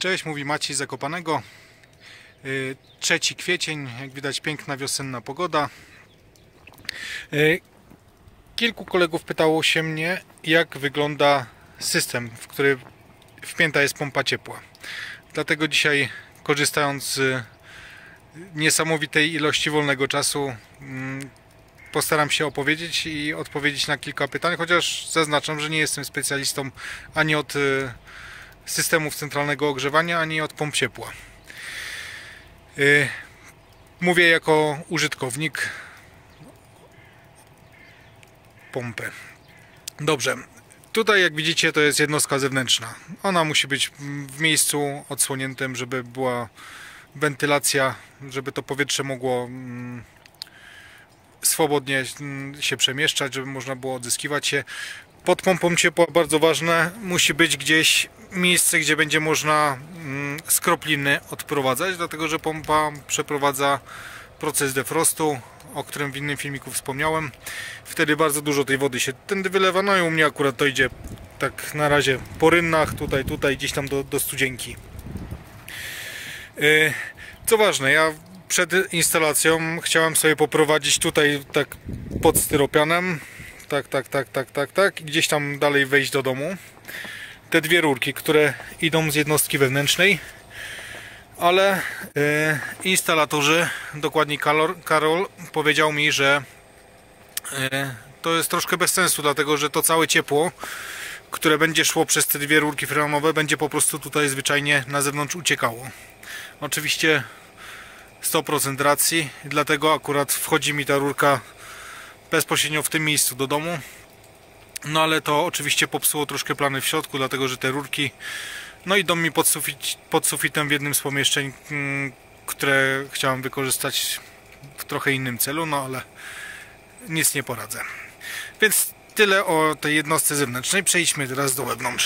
Cześć, mówi Maciej z Zakopanego. 3 kwiecień, jak widać piękna wiosenna pogoda. Kilku kolegów pytało się mnie, jak wygląda system, w który wpięta jest pompa ciepła. Dlatego dzisiaj, korzystając z niesamowitej ilości wolnego czasu, postaram się opowiedzieć i odpowiedzieć na kilka pytań, chociaż zaznaczam, że nie jestem specjalistą ani od systemów centralnego ogrzewania, ani od pomp ciepła. Mówię jako użytkownik pompy. Dobrze, tutaj jak widzicie to jest jednostka zewnętrzna. Ona musi być w miejscu odsłoniętym, żeby była wentylacja, żeby to powietrze mogło swobodnie się przemieszczać, żeby można było odzyskiwać się. Pod pompą ciepła bardzo ważne, musi być gdzieś miejsce, gdzie będzie można skropliny odprowadzać, dlatego że pompa przeprowadza proces defrostu, o którym w innym filmiku wspomniałem. Wtedy bardzo dużo tej wody się tędy wylewa, no i u mnie akurat to idzie tak na razie po rynnach, tutaj gdzieś tam do studzienki. Co ważne, ja przed instalacją chciałem sobie poprowadzić tutaj tak pod styropianem, tak i gdzieś tam dalej wejść do domu. Te dwie rurki, które idą z jednostki wewnętrznej, ale instalatorzy, dokładnie Karol, powiedział mi, że to jest troszkę bez sensu, dlatego że to całe ciepło, które będzie szło przez te dwie rurki freonowe, będzie po prostu tutaj zwyczajnie na zewnątrz uciekało. Oczywiście 100% racji, dlatego akurat wchodzi mi ta rurka bezpośrednio w tym miejscu do domu. No ale to oczywiście popsuło troszkę plany w środku, dlatego że te rurki no idą mi pod sufitem w jednym z pomieszczeń, które chciałem wykorzystać w trochę innym celu, no ale nic nie poradzę. Więc tyle o tej jednostce zewnętrznej. Przejdźmy teraz do wewnątrz.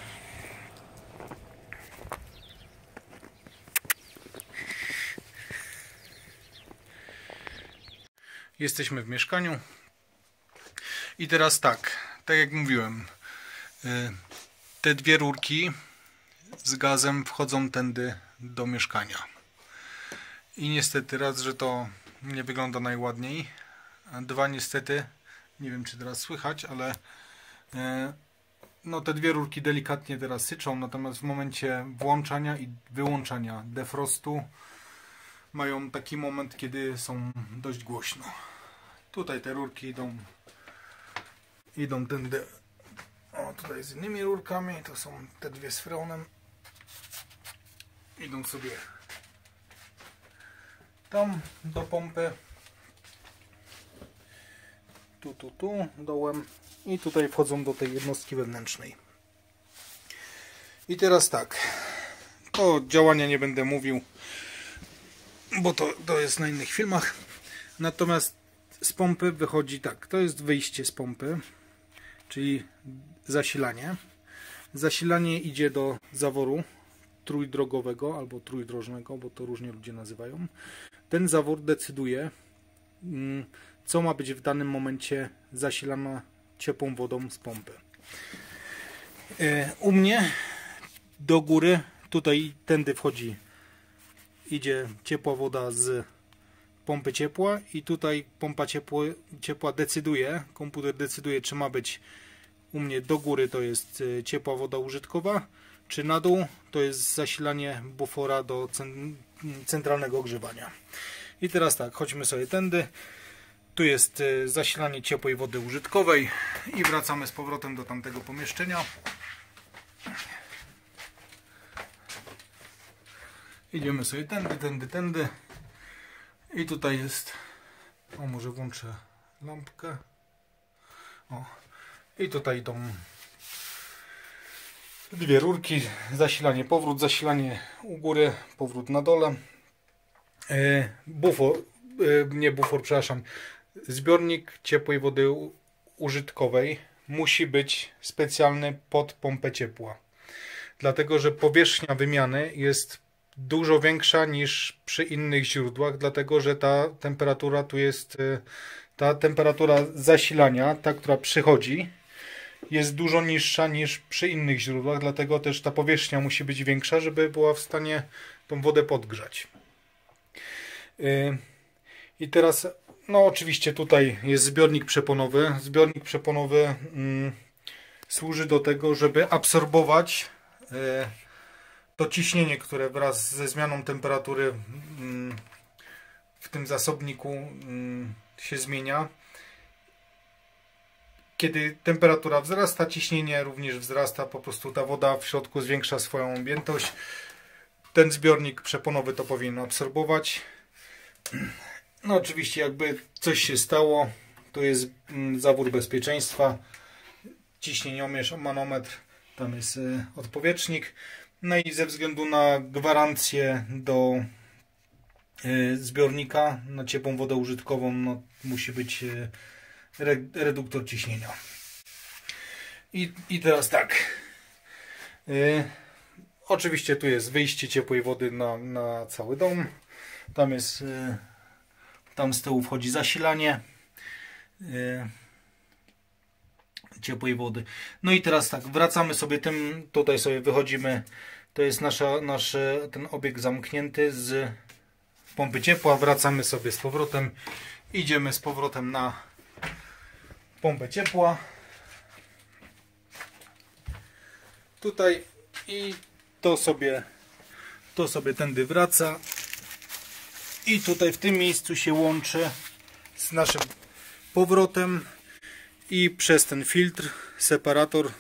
Jesteśmy w mieszkaniu i teraz tak jak mówiłem, te dwie rurki z gazem wchodzą tędy do mieszkania i niestety raz, że to nie wygląda najładniej, a dwa, niestety, nie wiem czy teraz słychać, ale no te dwie rurki delikatnie teraz syczą, natomiast w momencie włączania i wyłączania defrostu mają taki moment, kiedy są dość głośno. Tutaj te rurki idą tędy, o tutaj z innymi rurkami, to są te dwie z freonem, idą sobie tam do pompy, tu dołem i tutaj wchodzą do tej jednostki wewnętrznej. I teraz tak, o działania nie będę mówił, bo to jest na innych filmach, natomiast z pompy wychodzi tak, to jest wyjście z pompy, czyli zasilanie. Zasilanie idzie do zaworu trójdrogowego albo trójdrożnego, bo to różnie ludzie nazywają. Ten zawór decyduje, co ma być w danym momencie zasilane ciepłą wodą z pompy. U mnie do góry, tutaj tędy idzie ciepła woda z pompy ciepła i tutaj pompa ciepła decyduje, komputer decyduje, czy ma być u mnie do góry to jest ciepła woda użytkowa, czy na dół to jest zasilanie bufora do centralnego ogrzewania. I teraz tak, chodźmy sobie tędy. Tu jest zasilanie ciepłej wody użytkowej i wracamy z powrotem do tamtego pomieszczenia. Idziemy sobie tędy. I tutaj jest, o może włączę lampkę, o i tutaj idą dwie rurki, zasilanie, powrót, zasilanie u góry, powrót na dole, zbiornik ciepłej wody użytkowej musi być specjalny pod pompę ciepła, dlatego że powierzchnia wymiany jest dużo większa niż przy innych źródłach, dlatego że ta temperatura tu jest, ta temperatura zasilania, ta która przychodzi, jest dużo niższa niż przy innych źródłach, dlatego też ta powierzchnia musi być większa, żeby była w stanie tą wodę podgrzać. I teraz, no oczywiście tutaj jest zbiornik przeponowy. Zbiornik przeponowy służy do tego, żeby absorbować to ciśnienie, które wraz ze zmianą temperatury w tym zasobniku się zmienia. Kiedy temperatura wzrasta, ciśnienie również wzrasta, po prostu ta woda w środku zwiększa swoją objętość. Ten zbiornik przeponowy to powinien absorbować. No oczywiście jakby coś się stało, to jest zawór bezpieczeństwa, ciśnieniomierz, manometr, tam jest odpowietrznik. No i ze względu na gwarancję do zbiornika na ciepłą wodę użytkową, no, musi być reduktor ciśnienia. I teraz tak. Oczywiście tu jest wyjście ciepłej wody na cały dom. Tam jest, tam z tyłu wchodzi zasilanie ciepłej wody. No i teraz tak, wracamy sobie tym, tutaj sobie wychodzimy. To jest nasz ten obieg zamknięty z pompy ciepła. Wracamy sobie z powrotem. Idziemy z powrotem na pompę ciepła. Tutaj i to sobie tędy wraca. I tutaj w tym miejscu się łączy z naszym powrotem i przez ten filtr, separator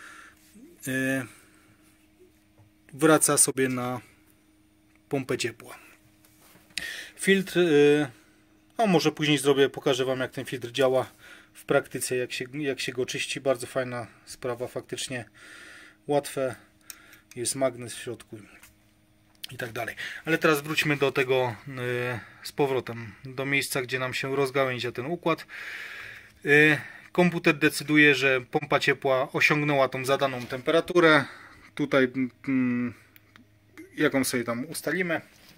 wraca sobie na pompę ciepła. Filtr, no może później pokażę Wam, jak ten filtr działa w praktyce, jak się go czyści. Bardzo fajna sprawa, faktycznie łatwe, jest magnes w środku i tak dalej. Ale teraz wróćmy do tego z powrotem, do miejsca, gdzie nam się rozgałęzia ten układ. Komputer decyduje, że pompa ciepła osiągnęła tą zadaną temperaturę. Tutaj jaką sobie tam ustalimy.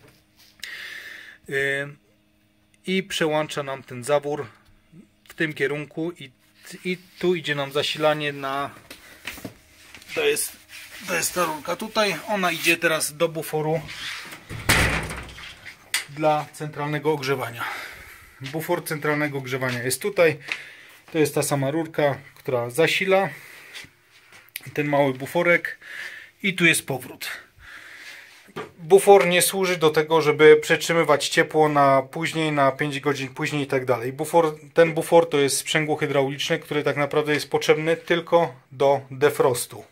I przełącza nam ten zawór w tym kierunku i tu idzie nam zasilanie na... To jest ta rurka tutaj. Ona idzie teraz do buforu dla centralnego ogrzewania. Bufor centralnego ogrzewania jest tutaj. To jest ta sama rurka, która zasila ten mały buforek i tu jest powrót. Bufor nie służy do tego, żeby przetrzymywać ciepło na później, na 5 godzin później i tak dalej. Ten bufor to jest sprzęgło hydrauliczne, który tak naprawdę jest potrzebny tylko do defrostu.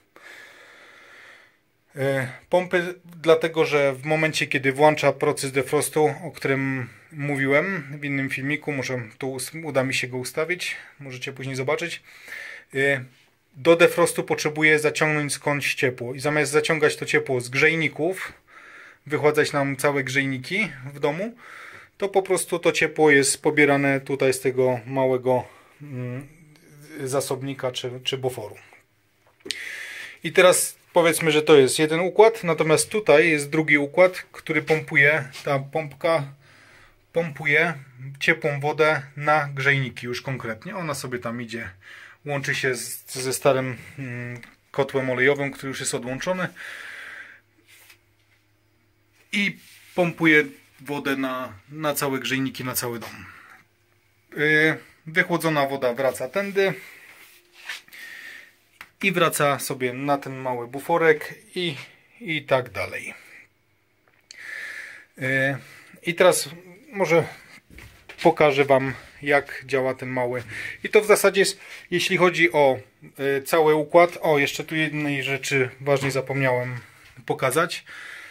Pompy, dlatego że w momencie, kiedy włącza proces defrostu, o którym mówiłem w innym filmiku, może tu uda mi się go ustawić, możecie później zobaczyć, do defrostu potrzebuje zaciągnąć skądś ciepło i zamiast zaciągać to ciepło z grzejników, wychładzać nam całe grzejniki w domu, to po prostu to ciepło jest pobierane tutaj z tego małego zasobnika czy buforu. I teraz powiedzmy, że to jest jeden układ, natomiast tutaj jest drugi układ, który pompuje, ta pompka pompuje ciepłą wodę na grzejniki już konkretnie. Ona sobie tam idzie, łączy się ze starym kotłem olejowym, który już jest odłączony i pompuje wodę na całe grzejniki, na cały dom. Wychłodzona woda wraca tędy i wraca sobie na ten mały buforek i tak dalej. I teraz może pokażę Wam, jak działa ten mały. I to w zasadzie jest, jeśli chodzi o cały układ. O, jeszcze tu jednej rzeczy ważnej zapomniałem pokazać.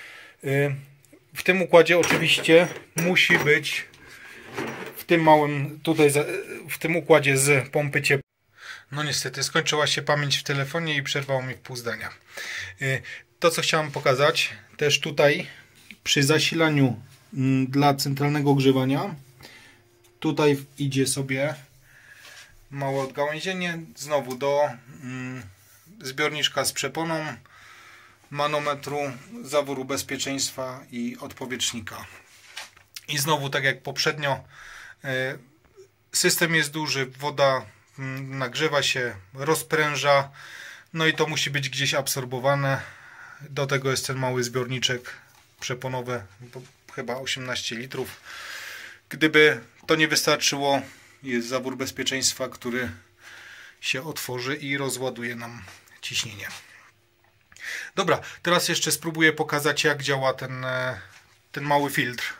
W tym układzie oczywiście musi być w tym małym, tutaj w tym układzie z pompy ciepła. No niestety skończyła się pamięć w telefonie i przerwało mi w pół zdania. To, co chciałem pokazać też tutaj przy zasilaniu dla centralnego ogrzewania, tutaj idzie sobie małe odgałęzienie znowu do zbiorniczka z przeponą, manometru, zaworu bezpieczeństwa i odpowietrznika. I znowu, tak jak poprzednio, system jest duży, woda nagrzewa się, rozpręża, no i to musi być gdzieś absorbowane. Do tego jest ten mały zbiorniczek przeponowy, chyba 18 litrów. Gdyby to nie wystarczyło, jest zawór bezpieczeństwa, który się otworzy i rozładuje nam ciśnienie. Dobra, teraz jeszcze spróbuję pokazać, jak działa ten mały filtr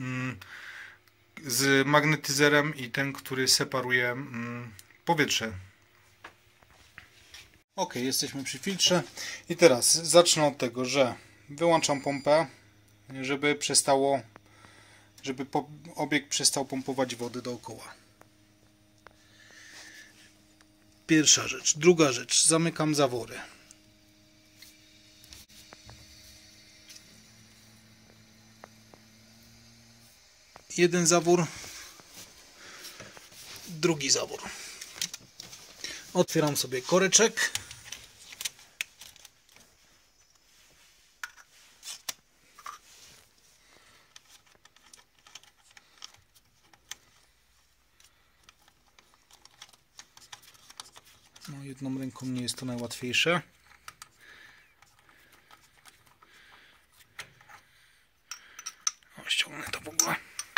z magnetyzerem i ten, który separuje powietrze. Ok, jesteśmy przy filtrze i teraz zacznę od tego, że wyłączam pompę, żeby obieg przestał pompować wody dookoła. Pierwsza rzecz. Druga rzecz. Zamykam zawory. Jeden zawór, drugi zawór. Otwieram sobie koreczek. No, jedną ręką nie jest to najłatwiejsze. O, ściągnę to w ogóle.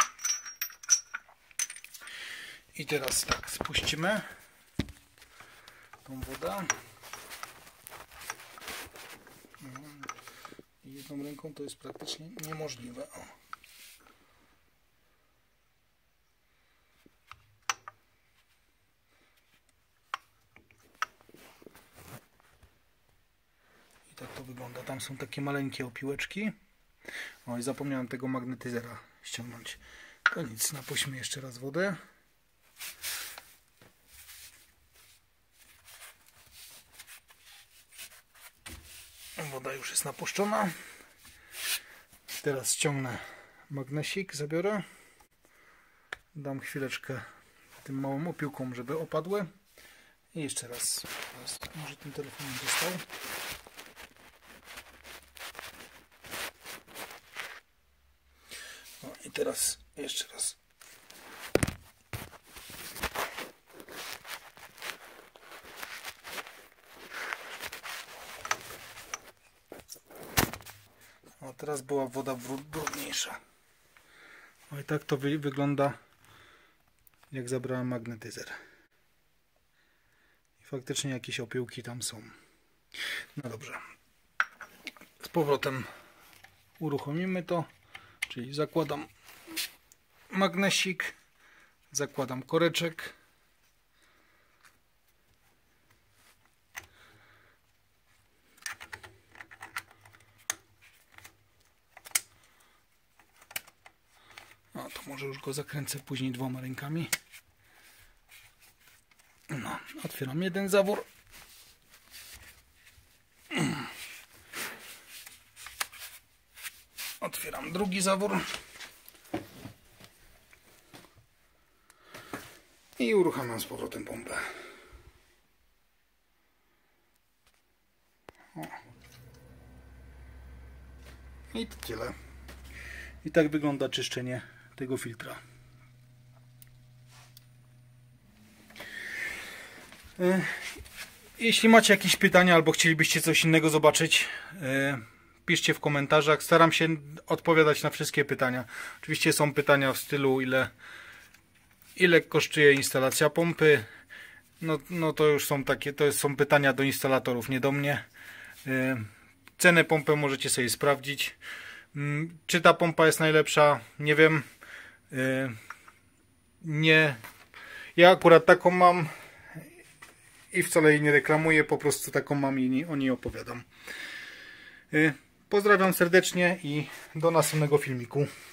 I teraz tak, spuścimy tą wodę. I jedną ręką to jest praktycznie niemożliwe. O. I tak to wygląda. Tam są takie maleńkie opiłeczki. O, i zapomniałem tego magnetyzera ściągnąć. To nic, napuśćmy jeszcze raz wodę. Woda już jest napuszczona. Teraz ściągnę magnesik, zabiorę. Dam chwileczkę tym małym opiłkom, żeby opadły. I jeszcze raz. Może tym telefonem dostał. No i teraz jeszcze raz. O, teraz była woda brudniejsza. No i tak to wygląda, jak zabrałem magnetyzer. I faktycznie jakieś opyłki tam są. No dobrze. Z powrotem uruchomimy to. Czyli zakładam magnesik, zakładam koreczek. No to może już go zakręcę później dwoma rękami. No, otwieram jeden zawór. Otwieram drugi zawór. I uruchamiam z powrotem pompę. O. I to tyle. I tak wygląda czyszczenie tego filtra. Jeśli macie jakieś pytania albo chcielibyście coś innego zobaczyć, piszcie w komentarzach. Staram się odpowiadać na wszystkie pytania. Oczywiście są pytania w stylu ile kosztuje instalacja pompy. No to już są takie, to są pytania do instalatorów, nie do mnie. Cenę pompy możecie sobie sprawdzić. Czy ta pompa jest najlepsza? Nie wiem. Nie. Ja akurat taką mam i wcale jej nie reklamuję, po prostu taką mam i o niej opowiadam. Pozdrawiam serdecznie i do następnego filmiku.